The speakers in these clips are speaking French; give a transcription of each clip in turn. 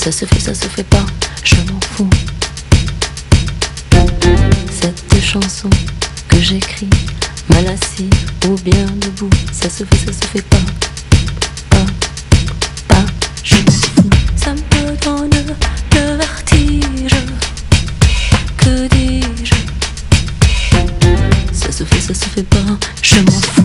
ça se fait pas, je m'en fous. Cette chanson que j'écris, mal assis ou bien debout, ça se fait pas, je m'en fous. Ça me donne le vertige, que dis-je? Ça se fait pas, je m'en fous.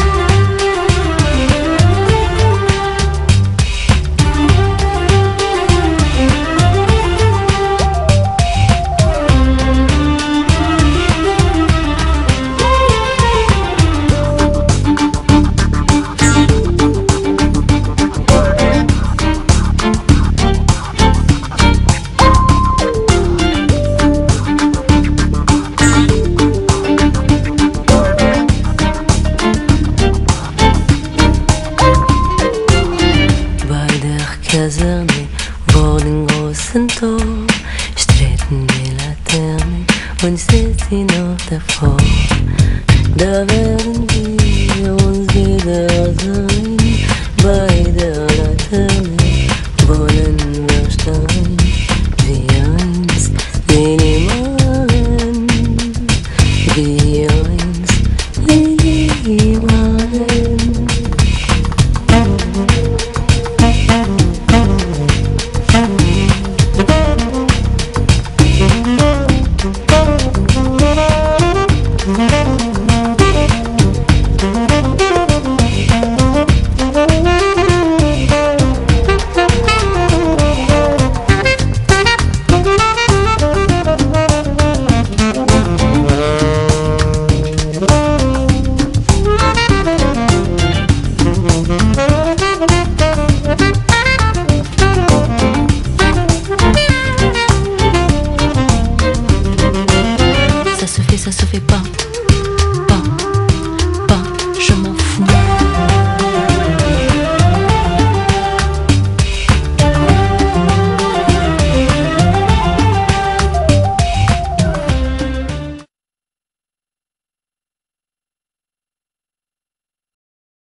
Kaserne vor den großen Tor stritten die Laterne und steht sie noch davor. Da werden wir uns wiedersehen.